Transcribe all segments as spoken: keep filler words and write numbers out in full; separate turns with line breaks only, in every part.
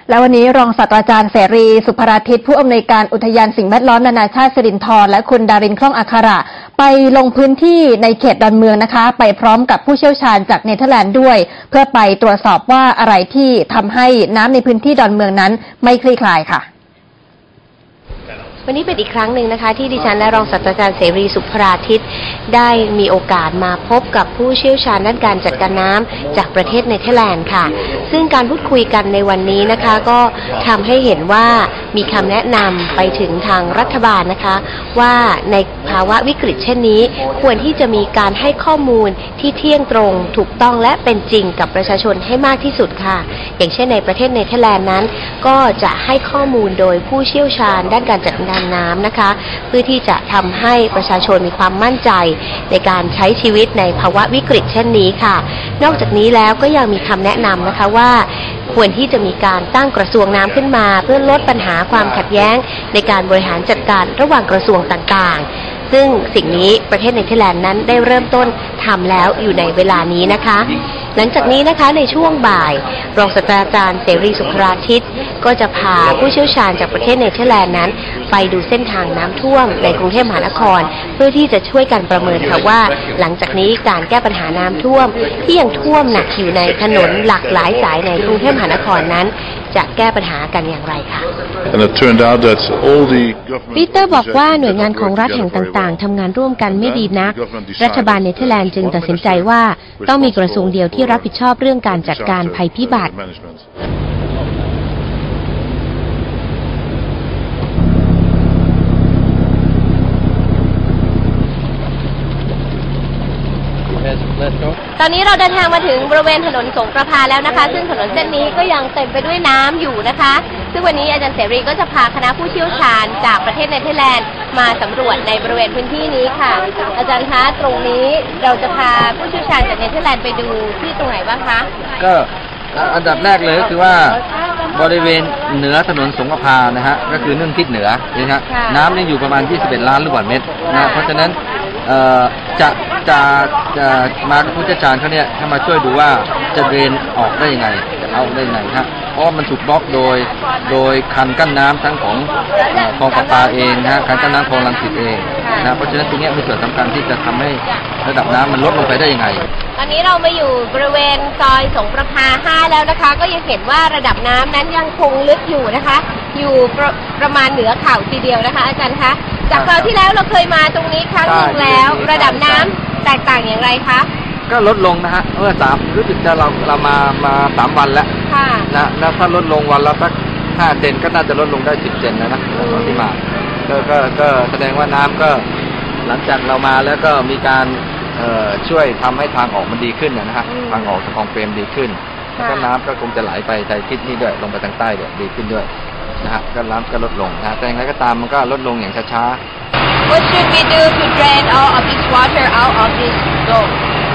และวันนี้รองศาสตราจารย์เสรีสุภราทิตผู้อำนวยการอุทยานสิ่งแวดล้อมนานาชาติสิรินธรและคุณดารินคล่องอัคระไปลงพื้นที่ในเขตดอนเมืองนะคะไปพร้อมกับผู้เชี่ยวชาญจากเนเธอร์แลนด์ด้วยเพื่อไปตรวจสอบว่าอะไรที่ทำให้น้ำในพื้นที่ดอนเมืองนั้นไม่คลี่คลายค่ะ
วันนี้เป็นอีกครั้งหนึ่งนะคะที่ดิฉันและรองศาสตราจารย์เสรีสุภราทิตได้มีโอกาสมาพบกับผู้เชี่ยวชาญด้านการจัดการน้ำจากประเทศเนเธอร์แลนด์ค่ะซึ่งการพูดคุยกันในวันนี้นะคะก็ทำให้เห็นว่ามีคำแนะนำไปถึงทางรัฐบาลนะคะว่าในภาวะวิกฤตเช่นนี้ควรที่จะมีการให้ข้อมูลที่เที่ยงตรงถูกต้องและเป็นจริงกับประชาชนให้มากที่สุดค่ะอย่างเช่นในประเทศเนเธอร์แลนด์นั้นก็จะให้ข้อมูลโดยผู้เชี่ยวชาญด้านการจัดการน้ำนะคะเพื่อที่จะทำให้ประชาชนมีความมั่นใจในการใช้ชีวิตในภาวะวิกฤตเช่นนี้ค่ะนอกจากนี้แล้วก็ยังมีคำแนะนำนะคะว่าควรที่จะมีการตั้งกระทรวงน้ำขึ้นมาเพื่อลดปัญหาความขัดแย้งในการบริหารจัดการระหว่างกระทรวงต่างๆซึ่งสิ่งนี้ประเทศเนเธอร์แลนด์นั้นได้เริ่มต้นทำแล้วอยู่ในเวลานี้นะคะหลังจากนี้นะคะในช่วงบ่ายรองศาสตราจารย์เสรีสุภราทิตก็จะพาผู้เชี่ยวชาญจากประเทศเนเธอร์แลนด์นั้นไปดูเส้นทางน้ำท่วมในกรุงเทพมหานครเพื่อที่จะช่วยกันประเมินค่ะว่าหลังจากนี้การแก้ปัญหาน้ำท่วมที่ยังท่วมหนักอยู่ในถนนหลากหลายสายในกรุงเทพมหานครนั้นจะแก้ปัญหากันอย่างไรค่ะปีเตอร์บอกว่าหน่วยงานของรัฐแห่งต่างๆทำงานร่วมกันไม่ดีนักรัฐบาลเนเธอร์แลนด์จึงตัดสินใจว่าต้องมีกระทรวงเดียวที่รับผิดชอบเรื่องการจัดการภัยพิบัติตอนนี้เราเดินทางมาถึงบริเวณถนนสงประภาแล้วนะคะซึ่งถนนเส้นนี้ก็ยังเต็มไปด้วยน้ำอยู่นะคะซึ่งวันนี้อาจารย์เสรีก็จะพาคณะผู้เชี่ยวชาญจากประเทศเนเธอร์แลนด์มาสำรวจในบริเวณพื้นที่นี้ค่ะอาจารย์คะตรงนี้เราจะพาผู้เชี่ยวชาญจากเนเธอร์แลนด์ไปดูที่ตรงไหนบ้างคะ
ก็อันดับแรกเลยก็คือว่าบริเวณเหนือถนนสงประภานะฮะก็คือเนื่องทิศเหนือนะฮะน้ำนี่อยู่ประมาณยี่สิบเอ็ดล้านลูกบาศก์เมตรนะเพราะฉะนั้นจะจะจะมาผู้เชี่ยวชาญเขาเนี่ยถ้ามาช่วยดูว่าจะเดรนออกได้ยังไงจะเอาได้ยังไงฮะเพราะมันถูกบล็อกโดยโดยคันกั้นน้ำทั้งของคลองประปาเองนะฮะคันกั้นน้ำคลองรังสิตเองนะเพราะฉะนั้นตรงนี้มีส่วนสำคัญที่จะทำให้ระดับน้ำมันลดลงไปได้ยังไง
ตอนนี้เรามาอยู่บริเวณซอยสงประภาห้าแล้วนะคะก็ยังเห็นว่าระดับน้ำนั้นยังคงลึกอยู่นะคะอยู่ประประมาณเหนือเข่าทีเดียวนะคะอาจารย์คะจากคราวที่แล้วเราเคยมาตรงนี้ครั้งหนึ่งแล้วระดับน้ำแตกต่างอย่างไรคะ
ก็ลดลงนะฮะเมื่อสามรู้สึกจะเราเรามามาสามวันแล้วนะแล้วถ้าลดลงวันละสักห้าเซนก็น่าจะลดลงได้สิบเซนแล้วนะตอนที่มาก็ก็ก็แสดงว่าน้ำก็หลังจากเรามาแล้วก็มีการช่วยทำให้ทางออกมันดีขึ้นนะฮะทางออกของเฟรมดีขึ้นแล้วก็น้ำก็คงจะไหลไปทางทิศนี้ด้วยลงไปทางใต้ด้วยดีขึ้นด้วยนะฮะก็น้ำก็ลดลงนะแต่อย่างไรก็ตามมันก็ลดลงอย่างช้าๆ
What should we do to drain all of this water out of this zone?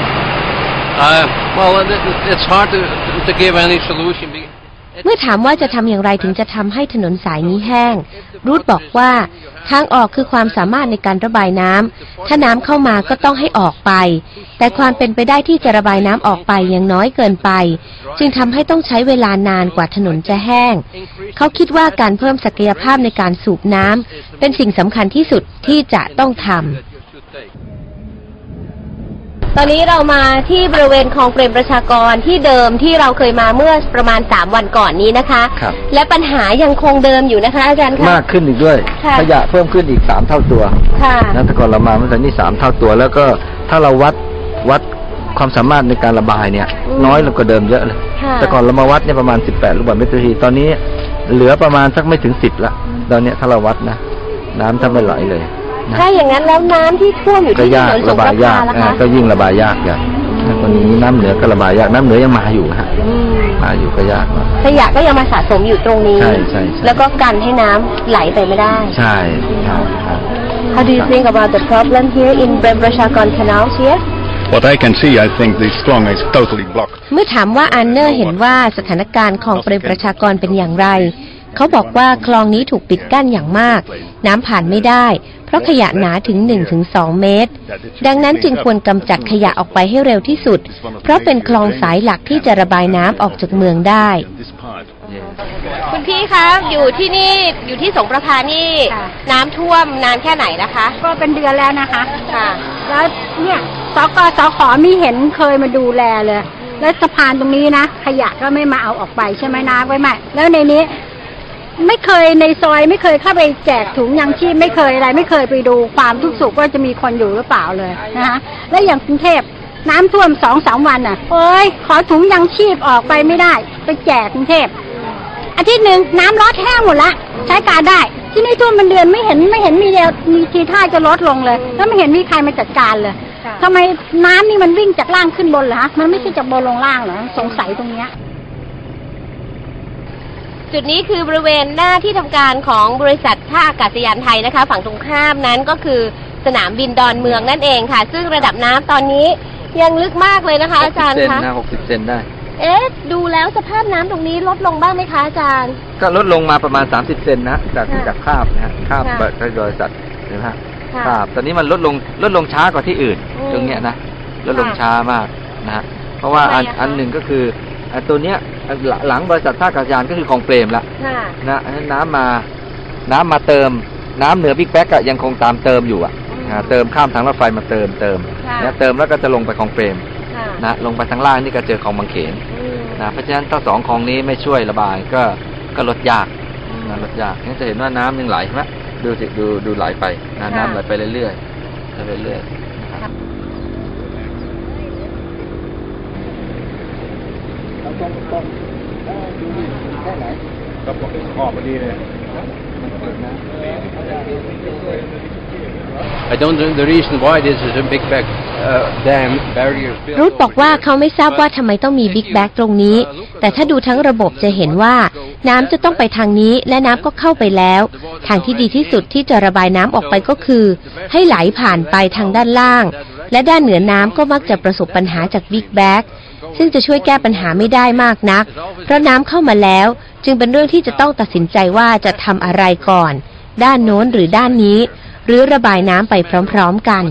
Uh, well, it's hard to to give any solution.
เมื่อถามว่าจะทำอย่างไรถึงจะทำให้ถนนสายนี้แห้งรูทบอกว่าทางออกคือความสามารถในการระบายน้ำถ้าน้ำเข้ามาก็ต้องให้ออกไปแต่ความเป็นไปได้ที่จะระบายน้ำออกไปยังน้อยเกินไปจึงทำให้ต้องใช้เวลานานกว่าถนนจะแห้งเขาคิดว่าการเพิ่มศักยภาพในการสูบน้ำเป็นสิ่งสำคัญที่สุดที่จะต้องทำตอนนี้เรามาที่บริเวณคลองเปรมประชากรที่เดิมที่เราเคยมาเมื่อประมาณสามวันก่อนนี้นะคะและปัญหายังคงเดิมอยู่นะคะอาจารย์คะ
มากขึ้นอีกด้วยขยะเพิ่มขึ้นอีกสามเท่าตัวนะแต่ก่อนเรามาเมื่อตอนนี้สามเท่าตัวแล้วก็ถ้าเราวัดวัดความสามารถในการระบายเนี่ยน้อยกว่าเดิมเยอะเลยแต่ก่อนเรามาวัดเนี่ยประมาณสิบแปดลูกบาศก์เมตรต่อนาทีตอนนี้เหลือประมาณสักไม่ถึงสิบละตอนนี้ถ้าเราวัดนะน้ำถ้าไม่ไหลเลย
ถ้าอย่างนั้นแล้วน้ำที่ท่วมอยู่ที่ถนนสงประภาล่ะคะ
ก็ยิ่งระบายยากอย่างตอนนี้น้ำเหนือก็ระบายยากน้ำเหนือยังมาอยู่ฮะมาอยู่ก็ยาก
ขยะก็ยังมาสะสมอยู่ตรงนี้
ใช่ใช่
แล้วก็กันให้น้ำไหลไปไม่ได้
ใช่ใช่
How do you think about the problem here in Prem Prashakon Canal here?
What I can see, I think the Strong is totally blocked.
เมื่อถามว่าอันเนอร์เห็นว่าสถานการณ์ของเปรมประชากรเป็นอย่างไรเขาบอกว่าคลองนี้ถูกปิดกั้นอย่างมากน้ำผ่านไม่ได้เพราะขยะหนาถึง หนึ่งถึงสอง เมตรดังนั้นจึงควรกำจัดขยะออกไปให้เร็วที่สุดเพราะเป็นคลองสายหลักที่จะระบายน้ำออกจากเมืองได้คุณพี่คะอยู่ที่นี่อยู่ที่สงประภานี่น้ำท่วมนานแค่ไหนนะคะ
ก็เป็นเดือนแล้วนะคะ
ค่ะ
แล้วเนี่ยสกสขมีเห็นเคยมาดูแลเลยแล้วสะพานตรงนี้นะขยะก็ไม่มาเอาออกไปใช่ไหมน้ำไว้ไหมแล้วในนี้ไม่เคยในซอยไม่เคยเข้าไปแจกถุงยังชีพไม่เคยอะไรไม่เคยไปดูความทุกข์สุขว่าจะมีคนอยู่หรือเปล่าเลยนะคะและอย่างกรุงเทพน้ำท่วมสองสามวันน่ะโอ้ยขอถุงยังชีพออกไปไม่ได้ไปแจกกรุงเทพอาทิตย์หนึ่งน้ำลดแห้งหมดละใช้การได้ที่นี่ท่วมเป็นเดือนไม่เห็นไม่เห็นมีเดียวมีทีท่าจะลดลงเลยแล้วไม่เห็นมีใครมาจัดการเลยทำไมน้ำนี่มันวิ่งจากล่างขึ้นบนเหรอฮะมันไม่ใช่จากบนลงล่างเหรอสงสัยตรงเนี้ย
จุดนี้คือบริเวณหน้าที่ทำการของบริษัทท่าอากาศยานไทยนะคะฝั่งตรงข้ามนั้นก็คือสนามบินดอนเมืองนั่นเองค่ะซึ่งระดับน้ำตอนนี้ยังลึกมากเลยนะคะอาจารย์คะ
หกสิบเซนได้
เอ๊ะดูแล้วสภาพน้ำตรงนี้ลดลงบ้างไหมคะอาจารย์
ก็ลดลงมาประมาณสามสิบเซนนะจากจากคาบนะฮะคาบโดยสัตว์นะฮะคาบตอนนี้มันลดลงลดลงช้ากว่าที่อื่นตรงเนี้ยนะลดลงช้ามากนะฮะเพราะว่าอันอันหนึ่งก็คือตัวเนี้ยหลังบริษัทท่าอากาศยานก็คือคลองเปรมละนะน้ำมาน้ำมาเติมน้ำเหนือบิ๊กแบ็กอะยังคงตามเติมอยู่อะเติมข้ามทางรถไฟมาเติมเติมนะเติมแล้วก็จะลงไปคลองเปรมนะลงไปทางล่างนี่ก็เจอคลองบางเขนนะเพราะฉะนั้นถ้าสองคลองนี้ไม่ช่วยระบายก็ก็ลดยากนะลดยากนี่จะเห็นว่าน้ำยังไหลใช่ไหมดูสิดูดูไหลไปนะน้ำไหลไปเรื่อยๆไปเรื่อยๆ
ก็ออกมาดีเลย I don't know the reason why this is a big back uh, dam barrier
รุธบอกว่าเขาไม่ทราบว่าทำไมต้องมีบิ๊กแบ็กตรงนี้แต่ถ้าดูทั้งระบบจะเห็นว่าน้ำจะต้องไปทางนี้และน้ำก็เข้าไปแล้วทางที่ดีที่สุดที่จะระบายน้ำออกไปก็คือให้ไหลผ่านไปทางด้านล่างและด้านเหนือน้ำก็มักจะประสบปัญหาจากบิ๊กแบ็กซึ่งจะช่วยแก้ปัญหาไม่ได้มากนักเพราะน้ำเข้ามาแล้วจึงเป็นเรื่องที่จะต้องตัดสินใจว่าจะทำอะไรก่อนด้านโน้นหรือด้านนี้หรือระบายน้ำไปพร้อมๆกัน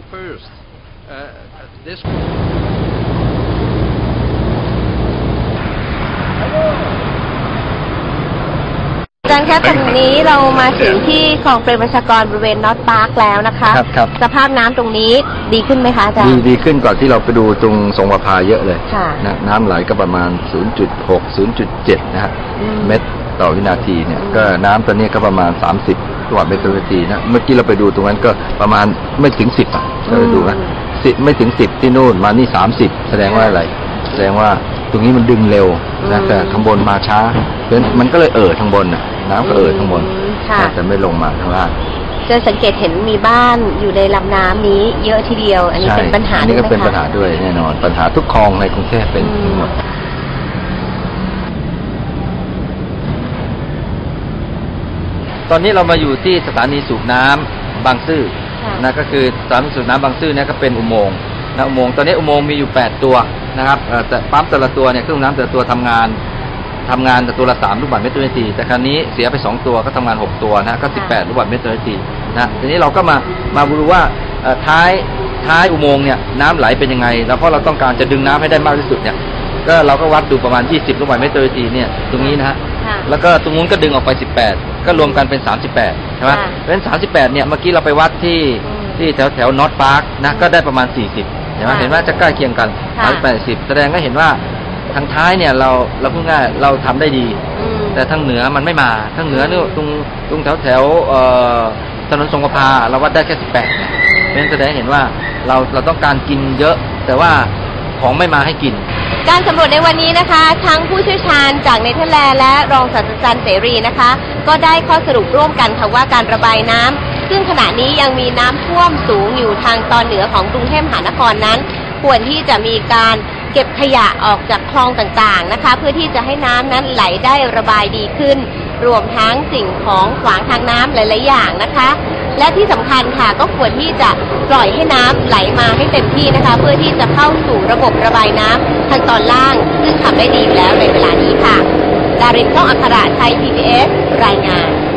อาจารย์คะตรงนี้เรามาถึงที่คลองเปรมประชากรบริเวณนอร์ทพาร์คแล้วนะคะสภาพน้ำตรงนี้ดีขึ้นไหมคะอาจารย์
ดีดีขึ้นกว่าที่เราไปดูตรงทรงประภาเยอะเลยนะน้ำไหลก็ประมาณ ศูนย์จุดหก ศูนย์จุดเจ็ด นะฮะเมตรต่อวินาทีเนี่ยก็น้ำตอนนี้ก็ประมาณสามสิบลูกบาศก์เมตรต่อวินาทีนะเมื่อกี้เราไปดูตรงนั้นก็ประมาณไม่ถึงสิบอ่ะเราไปดูนะสิบไม่ถึงสิบที่นู่นมานี่สามสิบแสดงว่าอะไรแสดงว่าตรงนี้มันดึงเร็วนะแต่ข้างบนมาช้าเพราะมันก็เลยเอ่อทางบนน่ะน้ำก็เอ่อทางบนแต่ไม่ลงมาข้างล่าง
จะสังเกตเห็นมีบ้านอยู่ในลำน้ำนี้เยอะทีเดียวอันนี้เป็นปัญหา
อันนี้ก็เป็นปัญหาด้วยแน่นอนปัญหาทุกคลองในกรุงเทพเป็นหมดตอนนี้เรามาอยู่ที่สถานีสูบน้ำบางซื่อนะก็คือสถานีสูบน้ำบางซื่อเนี่ยก็เป็นอุโมงค์นะอุโมงค์ตอนนี้อุโมงค์มีอยู่แปดตัวนะครับแต่ปั๊มแต่ละตัวเนี่ยเครื่องน้ำแต่ละตัวทำงานทำงานแต่ตัวละสามลูกบาศก์เมตรต่อนาทีแต่ครั้นี้เสียไปสองตัวก็ทำงานหกตัวนะก็สิบแปดลูกบาศก์เมตรต่อนาทีนะทีนี้เราก็มามาดูว่าท้ายท้ายอุโมงค์เนี่ยน้ำไหลเป็นยังไงแล้วเพราะเราต้องการจะดึงน้ำให้ได้มากที่สุดเนี่ยก็เราก็วัดดูประมาณยี่สิบลูกบาศก์เมตรต่อนาทีเนี่ยตรงนี้นะฮะแล้วก็ตรงนู้นก็ดึงออกไปสิบแปดก็รวมกันเป็นสามสิบแปดใช่ไหมเป็นสามสิบแปดเนี่ยเมื่อกี้เราไปวัดที่ที่แถวแถวนอร์ทพาร์คนะก็ได้ประมาณสี่สิบเห็นไหมเห็นว่าจะใกล้เคียงกันสามสิบแปดสิบแสดงก็เห็นว่าทางท้ายเนี่ยเราเราพูดง่ายเราทำได้ดีแต่ทางเหนือมันไม่มาทางเหนือนี่ตรงตรงแถวแถวถนนทรงประภาเราวัดได้แค่สิบแปดเป็นแสดงเห็นว่าเราเราต้องการกินเยอะแต่ว่าของไม่มาให้กิน
การสำรวจในวันนี้นะคะทั้งผู้เชี่ยวชาญจากเนเธอร์แลนด์และรองศาสตราจารย์เสรีนะคะก็ได้ข้อสรุปร่วมกันค่ะว่าการระบายน้ำซึ่งขณะนี้ยังมีน้ำท่วมสูงอยู่ทางตอนเหนือของกรุงเทพมหานครนั้นควรที่จะมีการเก็บขยะออกจากคลองต่างๆนะคะเพื่อที่จะให้น้ำนั้นไหลได้ระบายดีขึ้นรวมทั้งสิ่งของขวางทางน้ำหลายๆอย่างนะคะและที่สำคัญค่ะก็ควรที่จะปล่อยให้น้ำไหลมาให้เต็มที่นะคะเพื่อที่จะเข้าสู่ระบบระบายน้ำทางตอนล่างซึ่งทำได้ดีอยู่แล้วในเวลานี้ค่ะดาริน คล่องอัคระ ไทย พี บี เอส รายงาน